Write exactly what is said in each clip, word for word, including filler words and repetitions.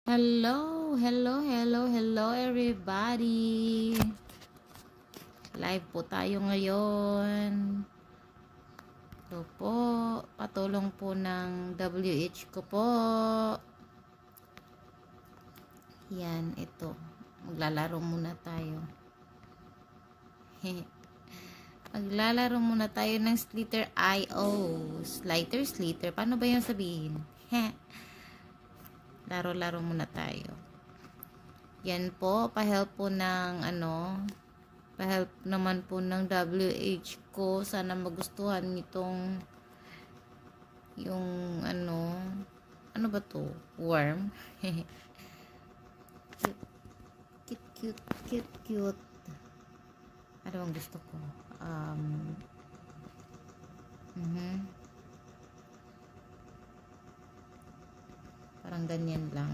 Hello, hello, hello, hello everybody. Live po tayo ngayon. Ito po, patulong po ng W H ko po. Yan, ito. Maglalaro muna tayo. Maglalaro muna tayo ng Slither I O. Slither, Slither. Paano ba yung sabihin? Laro-laro muna tayo. Yan po, pa-help po ng ano, pa-help naman po ng W H ko. Sana magustuhan nitong yung ano, ano ba to? Worm. Cute, cute, cute, cute. Ano ang gusto ko? Um, mhm. Parang ganyan lang.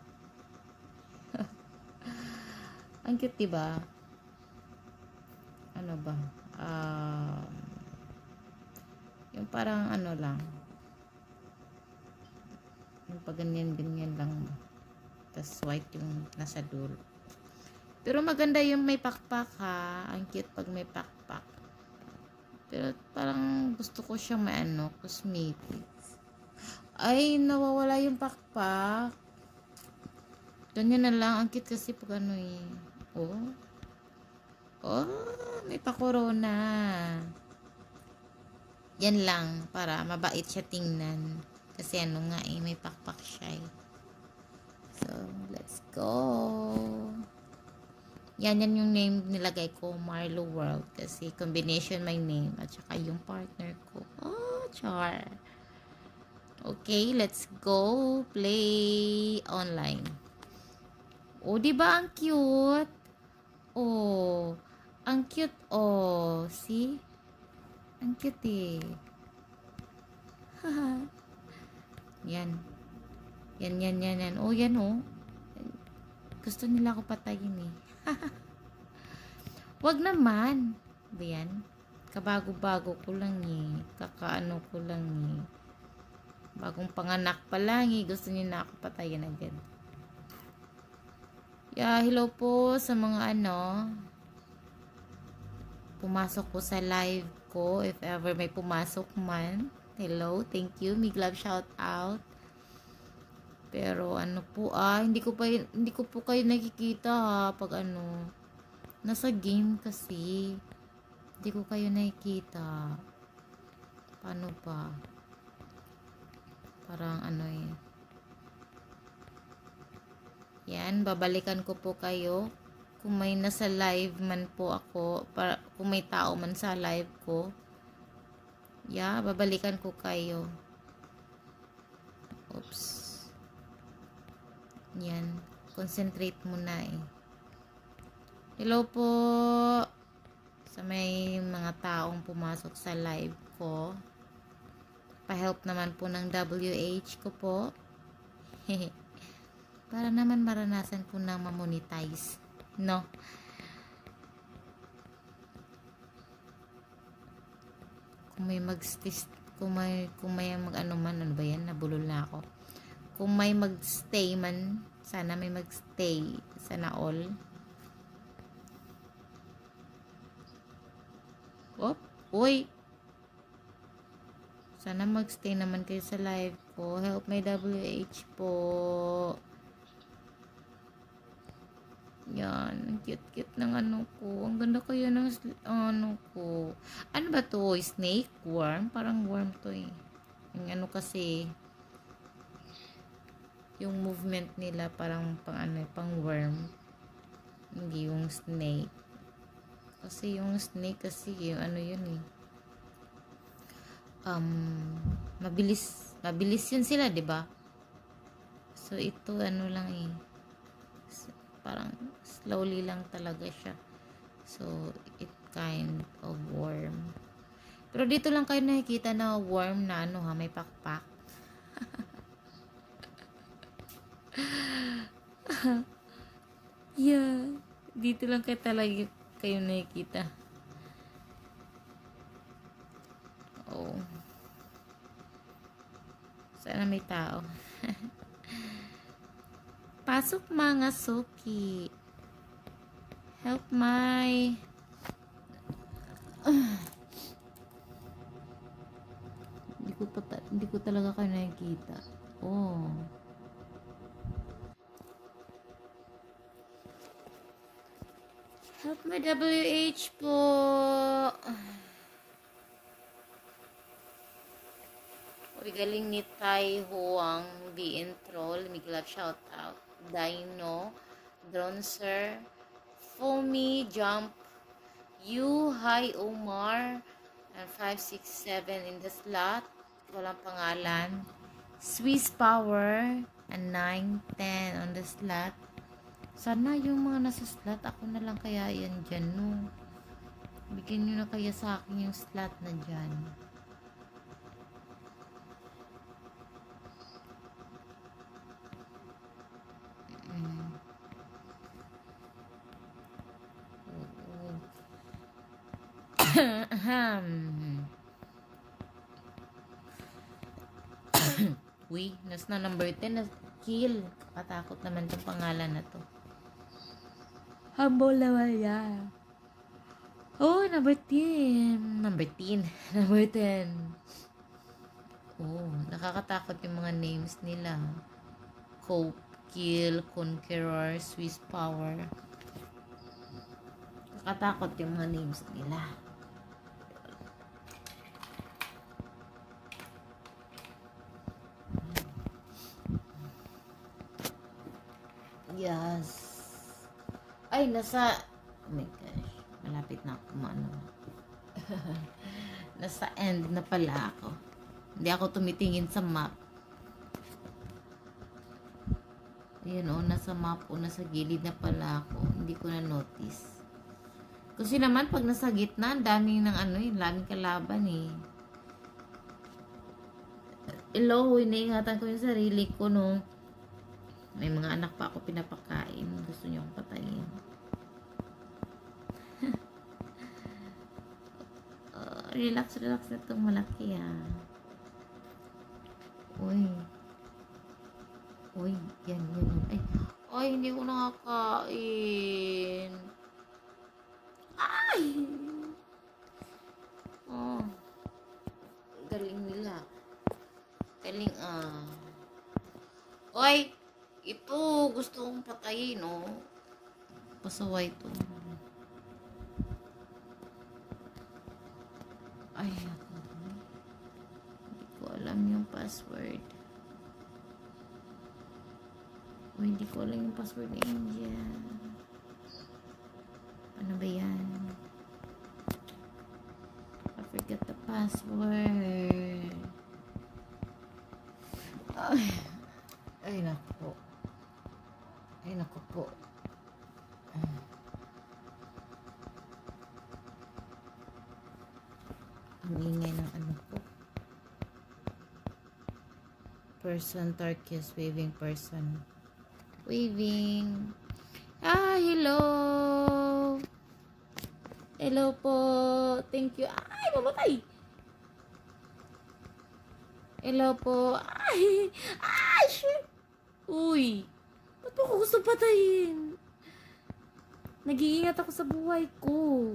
Ang cute, diba? Ano ba? Um, yung parang ano lang. Yung pag ganyan-ganyan lang. Tapos white yung nasa dulo. Pero maganda yung may pakpak ha. Ang cute pag may pakpak. Pero parang gusto ko siya may ano, cosmetics. Ay, nawawala yung pakpak. Ganyan na lang. Ang cute kasi pag ano eh. Oh. Oh, may pa-corona. Yan lang. Para mabait siya tingnan. Kasi ano nga eh, may pakpak siya eh. So, let's go. Yan, yan yung name nilagay ko. Marlo World. Kasi combination my name. At saka yung partner ko. Oh, char. Okay, let's go play online. Oh, di ba ang cute? Oh, ang cute. Oh, see? Ang cute eh. Haha. Yan. Yan, yan, yan, yan. Oh, yan oh. Gusto nila ako patayin eh. Wag naman. Ba yan? Kabago-bago ko lang eh. Kakaano ko lang eh. Bagong panganak pa lang eh. Gusto niyo na ako patayin agad. Yeah, hello po sa mga ano. Pumasok po sa live ko. If ever may pumasok man. Hello, thank you. Big love shout out. Pero ano po ah, hindi ko pa hindi ko po kayo nakikita ha pag ano. Nasa game kasi. Hindi ko kayo nakikita. Paano ba? Parang ano eh. Yan, babalikan ko po kayo. Kung may nasa live man po ako, para, kung may tao man sa live ko. Yeah, babalikan ko kayo. Oops. Yan, concentrate muna eh. Hello po sa may mga taong pumasok sa live ko. Pa-help naman po ng W H ko po. Para naman maranasan ko na ma-monetize. No? Kung may mag-stay, kung may, kung may mag-ano man, ano ba yan? Nabulol na ako. Kung may mag-stay man, sana may mag-stay. Sana all. Oh, uy! Sana mag-stay naman kayo sa live ko. Help my W H po. Yan. Ang cute-cute ng ano ko. Ang ganda kaya ng ano ko. Ano ba to? Snake? Worm? Parang worm to eh. Yung ano kasi, yung movement nila parang pang ano, pang worm. Hindi yung snake. Kasi yung snake kasi, yung ano yun eh. Um, mabilis mabilis yun sila, 'di ba? So ito ano lang eh. Parang slowly lang talaga siya. So it kind of worm. Pero dito lang kayo nakikita na worm na ano ha, may pakpak. Yeah, dito lang kayo talaga kayo nakikita. Oh. Sana may tao. Pasok mga suki. Help my... Uh, hindi ko, pa hindi ko talaga kayo nakikita. Oh. Help my W H po. Uy, galing ni Tai Huang B intro. Limiglat shout out. Dino, Dronser, Foamy, Jump, You, Hi Omar, and five six seven in the slot. Walang pangalan. Swiss Power, and nine ten on the slot. Sana yung mga nasa slot, ako na lang kaya yan dyan, no? Bigyan nyo na kaya sa akin yung slot na dyan. Uy, nas na number ten na kill. Katakot naman itong pangalan na to. Humble naman yan. Oh, number ten. Number ten. Number ten. Oh, nakakatakot yung mga names nila. Cope, Kill, Conqueror, Swiss Power. Nakakatakot yung mga names nila. Yes. Ay, nasa... Oh my gosh. Malapit na ako maano. Nasa end na pala ako. Hindi ako tumitingin sa map. Ayan o, nasa map o nasa gilid na pala ako. Hindi ko na notice. Kasi naman, pag nasa gitna, ang daming ng ano eh, daming kalaban eh. Hello, iniingatan ko yung sarili ko no. May mga anak pa ako pinapakain. Gusto niyo akong patayin. uh, relax, relax na itong malaki ah. Uy. Uy, yan, yan, yan. Ay, ay, hindi ko nakakain. Ay! Oh. Galing nila. Galing ah. Uy! Ito, gusto kong patayin, no? Pasaway ito. Ay, ako. Hindi ko alam yung password. O, hindi ko alam yung password ni India. Ano ba yan? I forgot the password. Ay, ay naku. Ay, naku po. Ang ingay ng ano po. Person, turquoise, waving person. Waving. Ah, hello. Hello po. Thank you. Ay, mamatay. Hello po. Ay, ay, shit. Uy. Ba't mo ko gusto patayin? Nag-iingat ako sa buhay ko.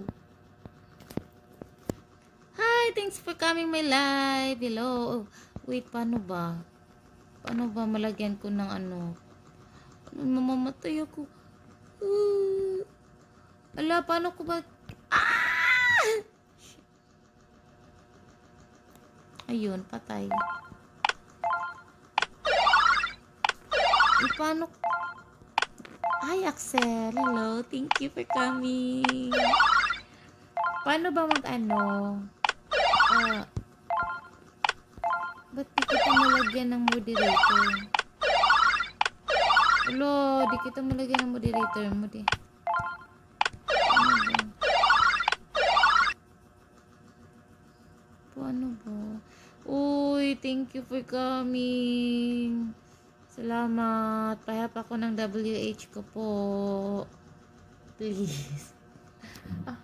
Hi, thanks for coming my live. Hello. Wait, paano ba? Paano ba malagyan ko ng ano? Ano, mamamatay ako. Uh, ala, paano ko ba? Ah! Ayun, patay. E, paano? Hi, Axel. Hello. Thank you for coming. Paano ba mag-ano? Uh, ba't di kita malagyan ng moderator? Hello, di kita malagyan ng moderator mo, di. Paano ba? Paano ba? Uy, thank you for coming. Salamat. Pahap ako ng W H ko po. Please. Ah.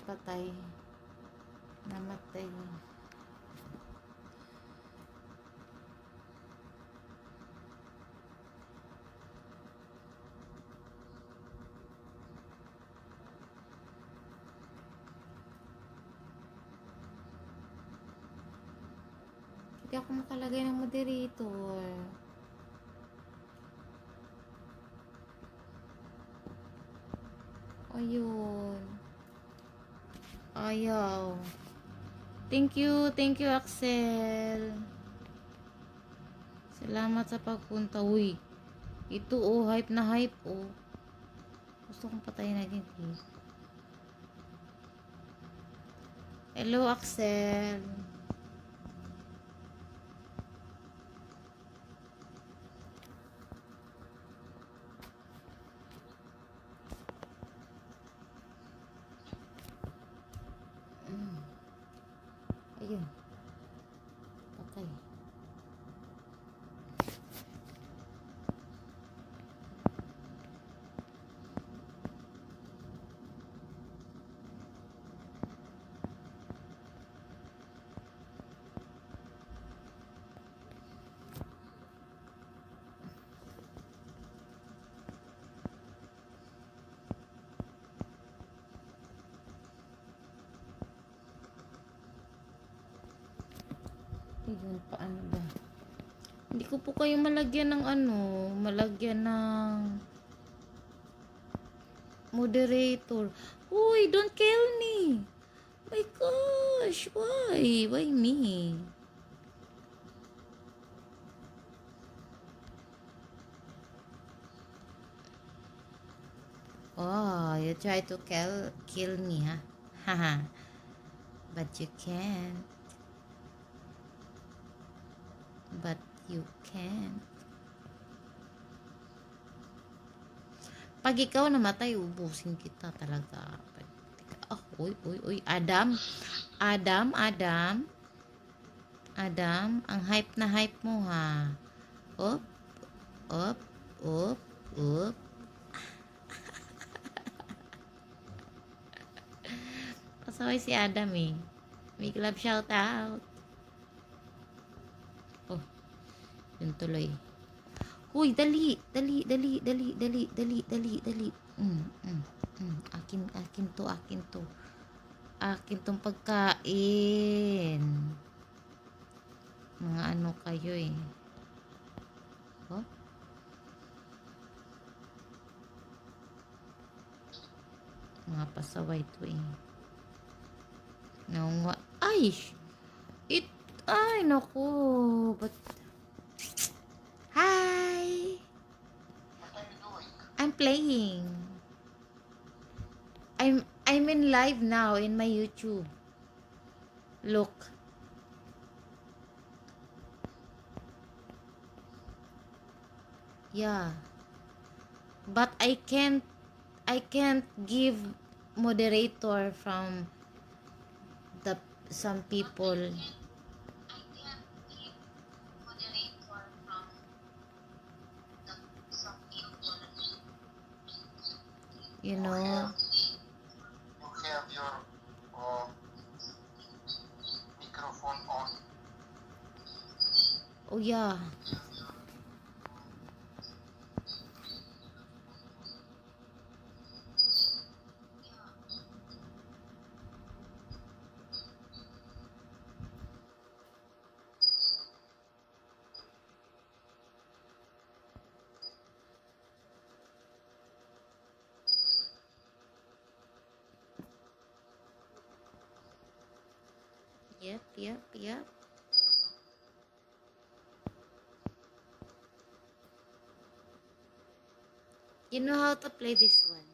napatay. Namatay. Hindi ako makalagay ng moderator. Ayun. Ayaw. Thank you. Thank you, Axel. Salamat sa pagpunta. Uy. Ito, oh. Hype na hype, oh. Gusto kong patayin agad, eh. Hello, Axel. Ayun. Patay. Ayun, paano ba? Hindi ko po kayo malagyan ng ano, malagyan ng moderator. Uy, don't kill me. My gosh, why? Why me? Oh, you try to kill kill me, huh? Haha. But you can't. But you can't. Pag ikaw namatay, ubusin kita talaga. Oh, uy, uy, uy. Adam. Adam, Adam. Adam, ang hype na hype mo, ha. Up, up, up, up. Pasaway si Adam, eh. Big love shout out. Oh, yun tuloy. Huy, dali, dali, dali, dali, dali, dali, dali, dali. Mm, mm, mm. Akin, akin to, akin to. Akin tong pagkain. Mga ano kayo, eh. Oh? Mga pasaway to, eh. Naunga. Ay! It, ay, naku. But, hi! I'm playing. I'm, I'm in live now in my YouTube. Look. Yeah. But I can't, I can't give moderator from the some people. You know. You have, you have your uh, microphone on. Oh yeah. Yep, yep, yep. You know how to play this one.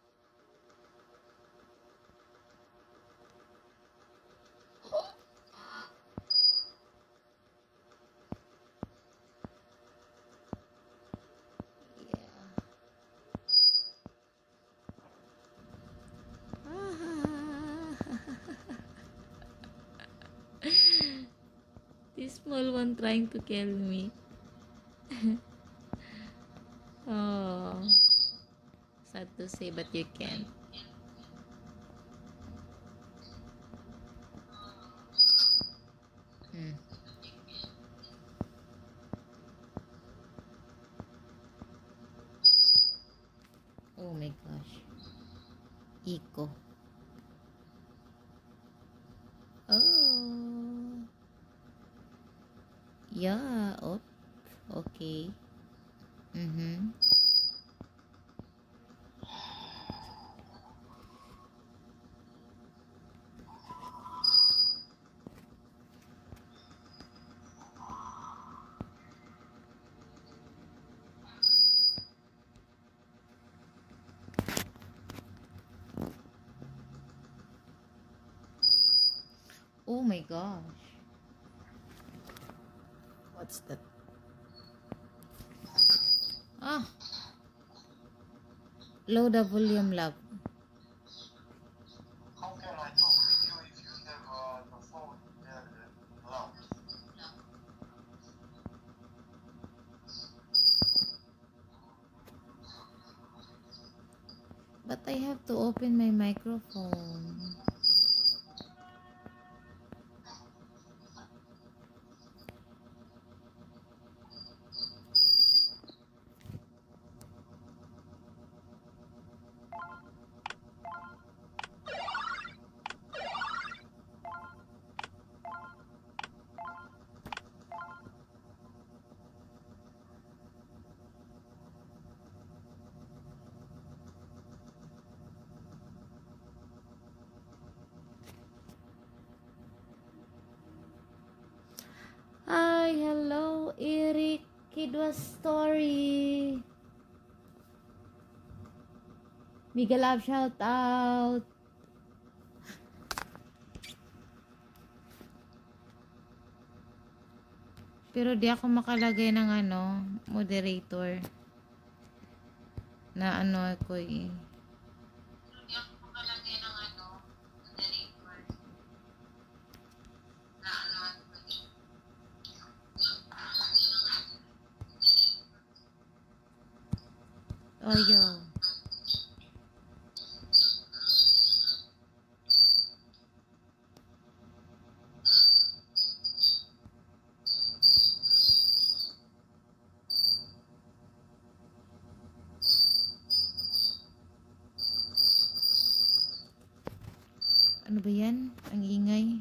This small one trying to kill me. Oh, sad to say, but you can't. Oh. Yeah. Oh. Okay. Mm-hmm. Oh my gosh. What's that? Ah. Low the volume, love. How can I talk with you if you have uh, the phone uh, loud? But I have to open my microphone. Hi, hello, Eric. Kidwa Story. Mega love shout out. Pero di ako makalagay ng ano, moderator. Na ano ako eh. Pero di ako makalagay ng ano, moderator. Na ano ako eh. Oh, yo. Ano ba yan? Ang ingay.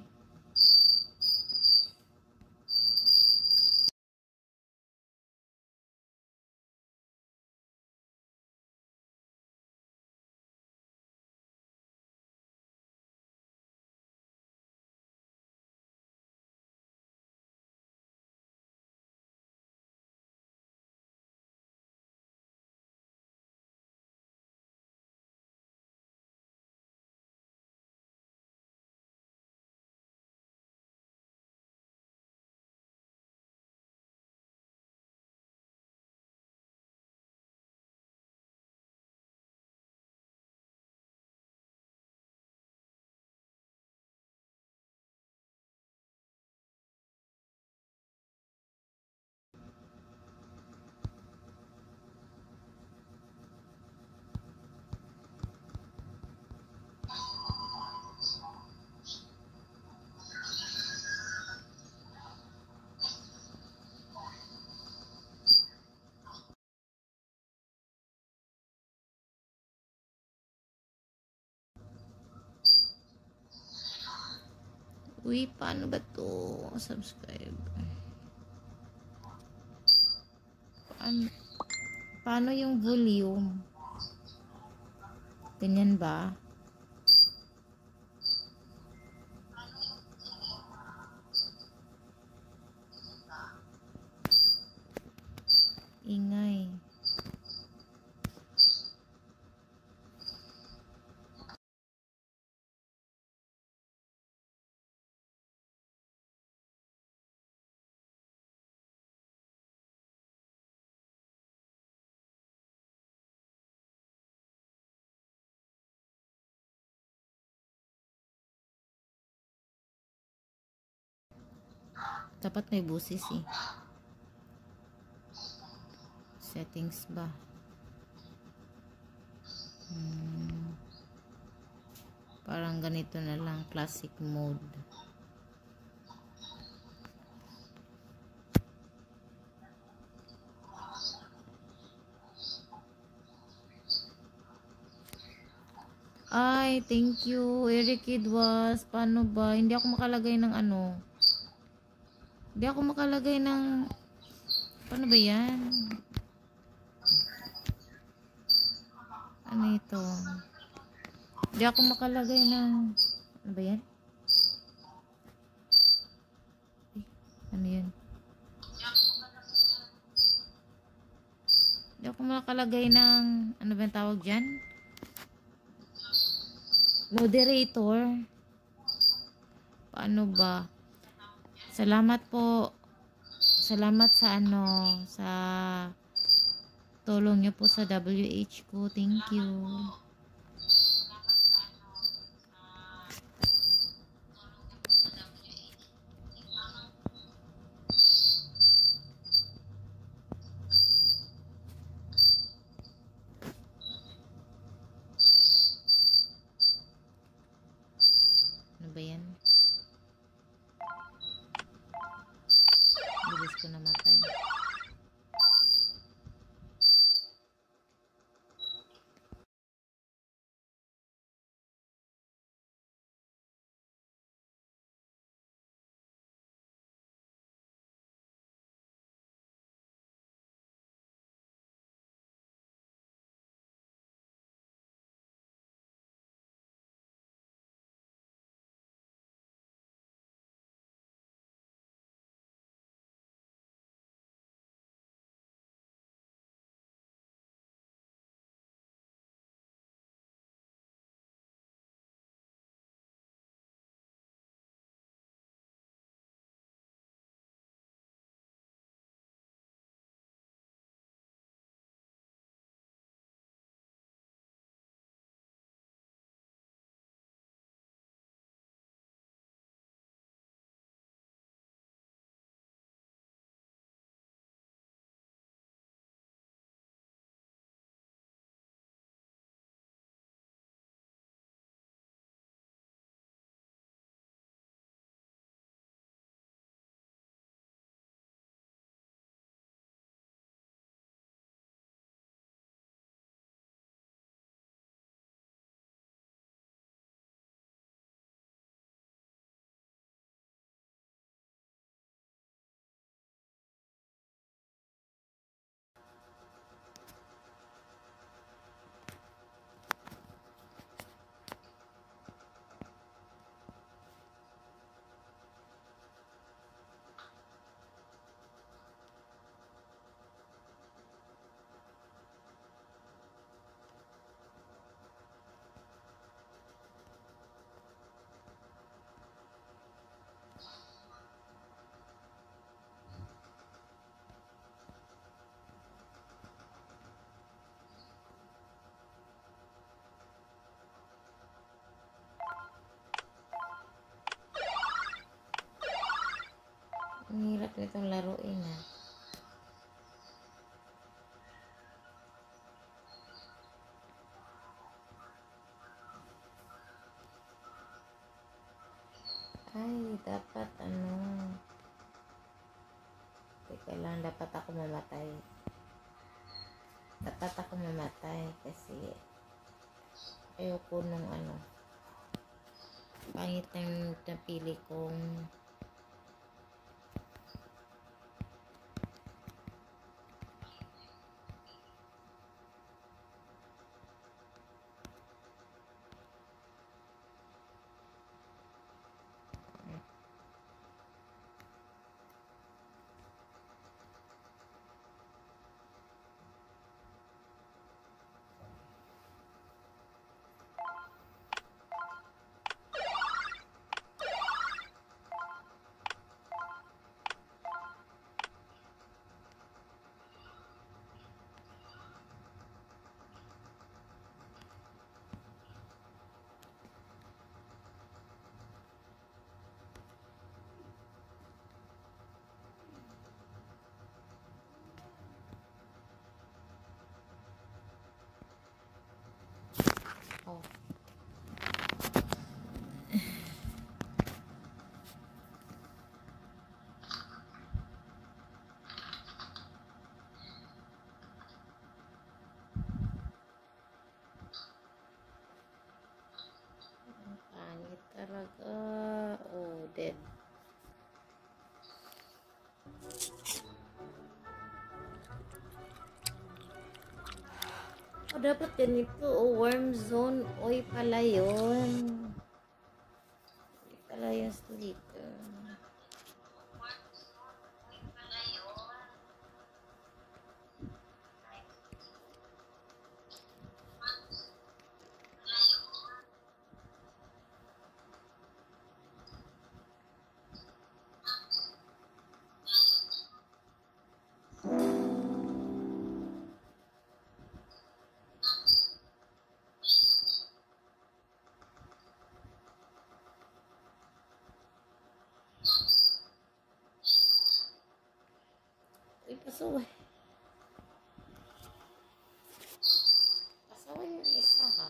Uy, paano ba to? Subscribe. Paano, paano yung volume? Ganyan ba? Ingay. Dapat may busis eh. Settings ba? Hmm. Parang ganito na lang. Classic mode. Ay, thank you. Eric Kidwas. Paano ba? Hindi ako makalagay ng ano. Hindi ako makalagay ng... Paano ba yan? Ano ito? Hindi ako makalagay ng... Ano ba yan? Eh, ano yan? Hindi ako makalagay ng... Ano ba yung tawag dyan? Moderator. Paano ba? Salamat po. Salamat sa ano, sa tulong niyo po sa W H ko. Thank you. Ano ba yan? Bilis ko namatay. Ang hirap nitong laruin ah. Ay, dapat ano. Teka lang, dapat ako mamatay. Dapat ako mamatay kasi ayoko nung ano. Pangit ng napili kong dapat ganito. Oh, worm zone. Oy pala yun. Oy pala yung Slither. Uy, pasaway. Pasaway yung isa ha.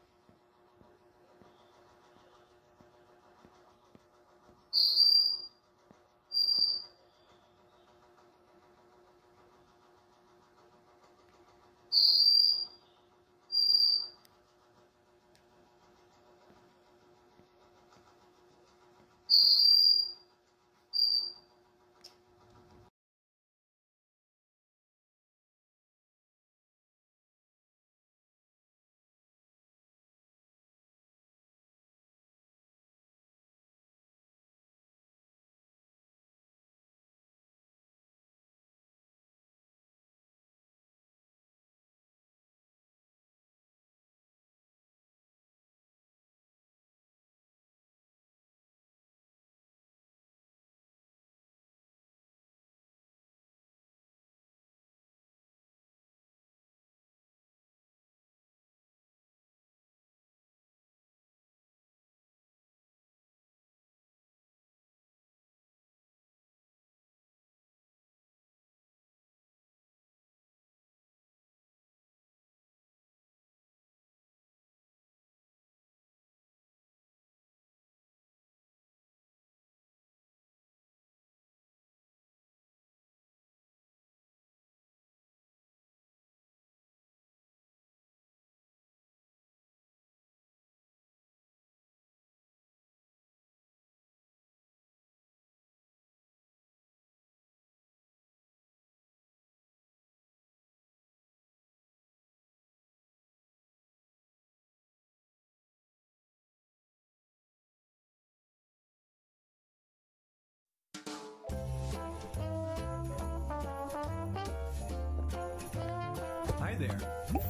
Hi there.